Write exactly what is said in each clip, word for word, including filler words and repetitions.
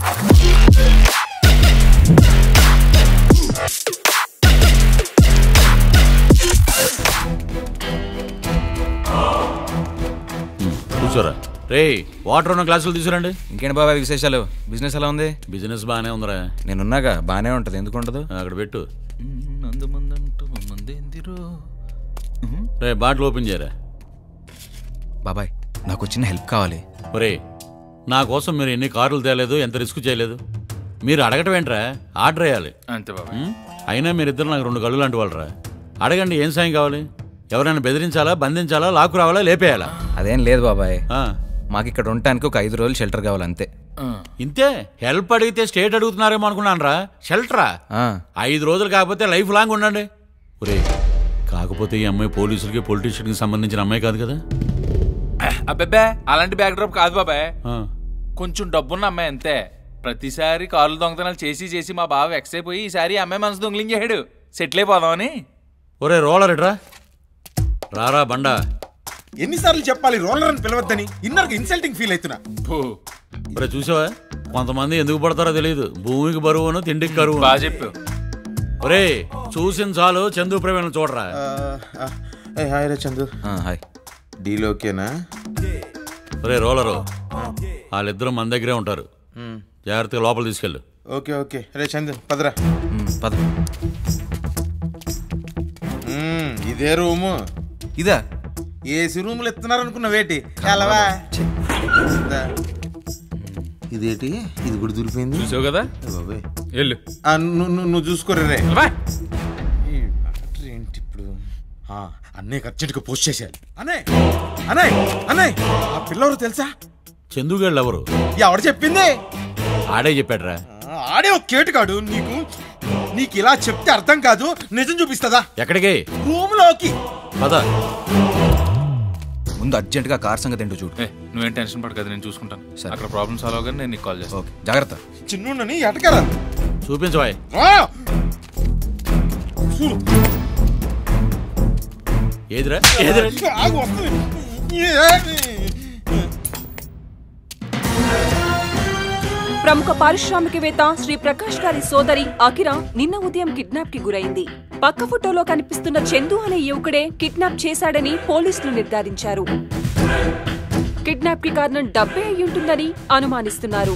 కూర్చోరా. రే వాటర్ ఉన్న గ్లాసులు తీసుకురండి. ఇంకేంటి బాబాయ్ విశేషాలు? బిజినెస్ ఎలా ఉంది? బిజినెస్ బాగానే ఉందిరా. నేనున్నాగా, బాగానే ఉంటుంది. ఎందుకు ఉండదు? అక్కడ పెట్టు. రే బాటిల్ ఓపెన్ చేయరా. బాబాయ్ నాకు చిన్న హెల్ప్ కావాలి. ఒరే నా కోసం మీరు ఎన్ని కార్లు తేలేదు, ఎంత రిస్క్ చేయలేదు. మీరు అడగటం ఏంట్రా, ఆర్డర్ వేయాలి అంతే బాబాయ్. అయినా మీరిద్దరు నాకు రెండు కళ్ళు లాంటి వాళ్ళరా. అడగండి ఏం సాయం కావాలి. ఎవరైనా బెదిరించాలా, బంధించాలా, లాక్కు రావాలా, లేపేయాలా? అదేం లేదు బాబాయ్, మాకు ఇక్కడ ఉండటానికి ఒక ఐదు రోజులు షెల్టర్ కావాలి అంతే. ఇంతే? హెల్ప్ అడిగితే స్టేట్ అడుగుతున్నారేమో అనుకున్నాను రా. షెల్టరా? ఐదు రోజులు కాకపోతే లైఫ్ లాంగ్ ఉండండి. ఒరే కాకపోతే ఈ అమ్మాయి పోలీసులకి పొలిటీషియన్కి సంబంధించిన అమ్మాయి కాదు కదా? అబ్బాబే అలాంటి బ్యాక్ డ్రాప్ కాదు బాబాయ్, కొంచెం డబ్బున్న అమ్మాయి అంతే. ప్రతిసారి కార్లు దొంగతనాలు చేసి చేసి మా బావ ఎక్స్ అయిపోయి ఈసారి అమ్మాయి మనసు దొంగిలించాడు. సెటిల్ అయిపోదామని. ఒరే రోలర్ ఎట్రా రారా బండా. ఎన్నిసార్లు చెప్పాలి రోలర్ అని పిలవద్దని? ఇన్నర్కి ఇన్సల్టింగ్ ఫీల్ అవుతున్నా. ఒరే చూసావా, కొంతమంది ఎందుకు పడతారో తెలియదు. భూమికి బరువును తిండికి కరువు. బాగా చెప్పు. ఒరే చూసిన చాలు చందు ప్రవీణ చూడరా. హాయ్ రే చందు. హాయ్. డీల్ ఓకేనా? ఒరే రోలరు వాళ్ళిద్దరూ మన దగ్గరే ఉంటారు, జాగ్రత్తగా లోపల తీసుకెళ్ళు. ఓకే ఓకే రే చందు పదరా. పద. ఇదే రూము. ఇదా? ఏసీ రూములు ఇస్తున్నారు అనుకున్నా. వేటి చాలవా? ఇదేటి ఇది కూడా దూరిపోయింది. చూసావు కదా బాబాయ్. వెళ్ళు. నువ్వు చూసుకోరే రే. ఏంటి ఇప్పుడు? అన్నయ్య అర్జెంట్గా పోస్ట్ చేసేయాలి. అన్నయ్య అన్నయ్య అన్నయ్య ఆ పిల్లవరు తెలుసా? చందుగాళ్ళు ఎవరు? ఎవరు చెప్పింది? ఆడే చెప్పాడురా. ఆడే ఒక కేటుగాడు. నీకు నీకు ఇలా చెప్తే అర్థం కాదు. నిజం చూపిస్తుందా? ఎక్కడికి? రూమ్ లోకి పద. ముందు అర్జెంట్ గా కార్ సంగతి ఏంటో చూడు. నువ్వేం టెన్షన్ పడకదు, నేను చూసుకుంటాను. అక్కడ ప్రాబ్లమ్ సాల్వ్ అవగానే నేను నీకు కాల్ చేస్తాను. ఓకే జాగ్రత్త. చిన్నుండని ఎటకరా చూపించవాయ్. ఏదిరా ఏదిరా? ప్రముఖ పారిశ్రామికవేత్త శ్రీ ప్రకాష్ గారి సోదరి అకిరా నిన్న ఉదయం కిడ్నాప్ కి గురైంది. పక్క ఫోటోలో కనిపిస్తున్న చందు అనే యువకుడే కిడ్నాప్ చేశాడని పోలీసులు నిర్ధారించారు. కిడ్నాప్ కి కారణం డబ్బే అయ్యుంటుందని అనుమానిస్తున్నారు.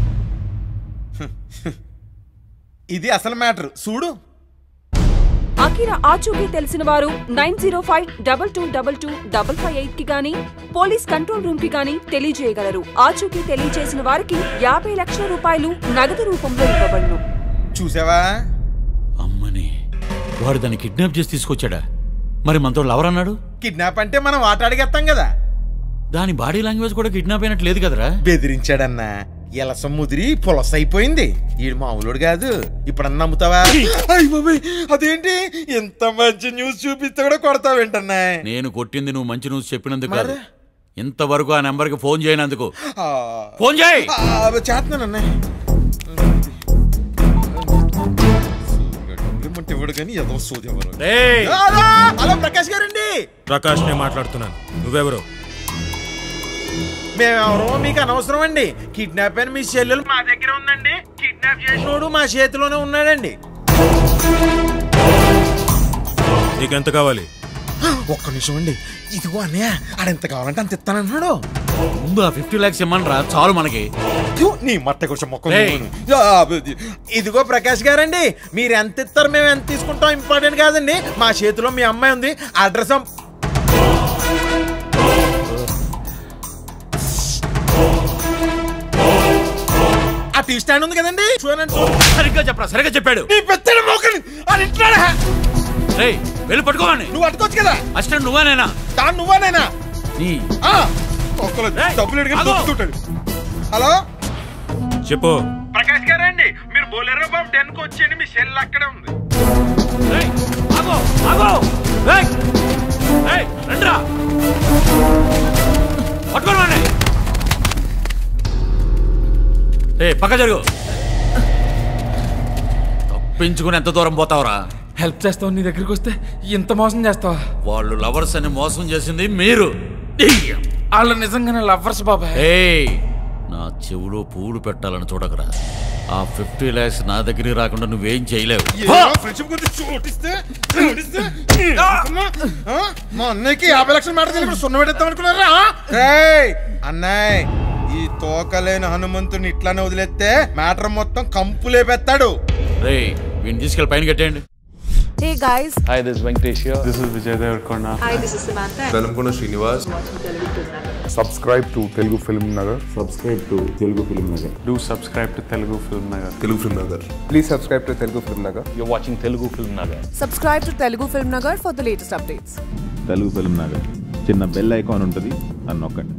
ఇది అసలు మ్యాటర్ చూడు. అకిరా ఆచూకీ తెలిసిన వారు nine zero five double two double two double five eight కి గానీ పోలీస్ కంట్రోల్ రూమ్ కి గానీ తెలియజేయగలరు. ఆచూకీ తెలియజేసిన వారికి యాభై లక్షల రూపాయలు నగదు రూపంలో ఇవ్వబడును. చూసావా? అమ్మని వాడు దాన్ని కిడ్నాప్ చేసి తీసుకొచ్చాడా? మరి మనతో లవర్ అన్నాడు. కిడ్నాప్ అంటే మనం ఆట అడిగేస్తాం కదా. దాని బాడీ లాంగ్వేజ్ కూడా కిడ్నాప్ అయినట్టు లేదు కదరా. బెదిరించాడన్నా. ఎలా సముద్రి పొలస అయిపోయింది. ఈడు మామూలుడు కాదు. ఇప్పుడు అన్న నమ్ముతావా? అయ్య బాబాయ్ అదేంటి ఎంత మంచి న్యూస్ చూపిస్తే కూడా కొడతావేంటన్నా? నేను కొట్టింది నువ్వు మంచి న్యూస్ చెప్పినందుకు కాదు, ఇంతవరకు ఆ నెంబర్ కి ఫోన్ చేయనందుకు. ఫోన్ చేయి. చేస్తున్నానన్నా. హలో ప్రకాష్ గారండి. ప్రకాష్ నే మాట్లాడుతున్నాను. నువ్వెవరు? మేమెవరో మీకు అనవసరం అండి. కిడ్నాప్ అయిన మీ చెల్లెలు మా దగ్గర ఉందండి. కిడ్నాప్ చేసినోడు మా చేతిలోనే ఉన్నాడండి. నీకెంత కావాలి? ఒక్క నిమిషం అండి. ఇదిగో అన్నయ్య ఆడెంత కావాలంటే అంత ఇస్తానన్నాడు. ముందు ఆ ఫిఫ్టీ లాక్స్ ఇమ్మనరా చాలు మనకి. నీ మట్ట కొంచెం మొక్క. ఇదిగో ప్రకాష్ గారండి, మీరు ఎంత ఇస్తారు మేము ఎంత తీసుకుంటాం ఇంపార్టెంట్ కాదండి. మా చేతిలో మీ అమ్మాయి ఉంది. అడ్రస్ ఆ టీ స్టాండ్ ఉంది కదండి. సరిగ్గా చెప్పరా. సరిగ్గా చెప్పాడు. వెళ్ళి పట్టుకోవాలని. నువ్వు పట్టుకోవచ్చు కదా. అసిస్టెంట్ నువ్వానేనా? దాన్ని నువ్వానేనా? హలో చెప్పు. ప్రకాష్ గారండి, మీరు బోలేరో బాబు టెన్ కు వచ్చేయండి. మీ సెల్ అక్కడే ఉంది. రండిరా పట్టుకోవాలని. ఏ పక్క జరుగు. తప్పించుకుని ఎంత దూరం పోతావురా? హెల్ప్ చేస్తావు, నీ దగ్గరికి వస్తే ఇంత మోసం చేస్తావా? వాళ్ళు లవర్స్ అని మోసం చేసింది మీరు. వాళ్ళు నిజంగానే లవర్స్ బాబాయ్. ఏయ్ నా చెవులో పూలు పెట్టాలని చూడకరా. ఆ ఫిఫ్టీ ల్యాక్స్ నా దగ్గరికి రాకుండా నువ్వేం చేయలేవు. మా అన్నయ్యకి యాభై లక్షల మాట తెలియకుండా సున్న పెట్టేద్దాం అనుకున్నారా? అన్నయ్య, ఈ తోకలేని హనుమంతుని ఇట్లానే వదిలేస్తే మ్యాటర్ మొత్తం కంపులేపెత్తాడు. రే వీడిని తీసుకెళ్ళి పైన కట్టేయండి. Hey guys. Hi, this is Venkatesh here. This is Vijay Devarkonda. Hi, this is Samantha. Velamkona Srinivas. Subscribe to Telugu FilmNagar. Subscribe to Telugu FilmNagar. Do subscribe to Telugu FilmNagar. Telugu FilmNagar. Please subscribe to Telugu FilmNagar. You're watching Telugu FilmNagar. Subscribe to Telugu FilmNagar for the latest updates. Telugu FilmNagar. చిన్న bell icon ఉంటుంది, అని నొక్కండి.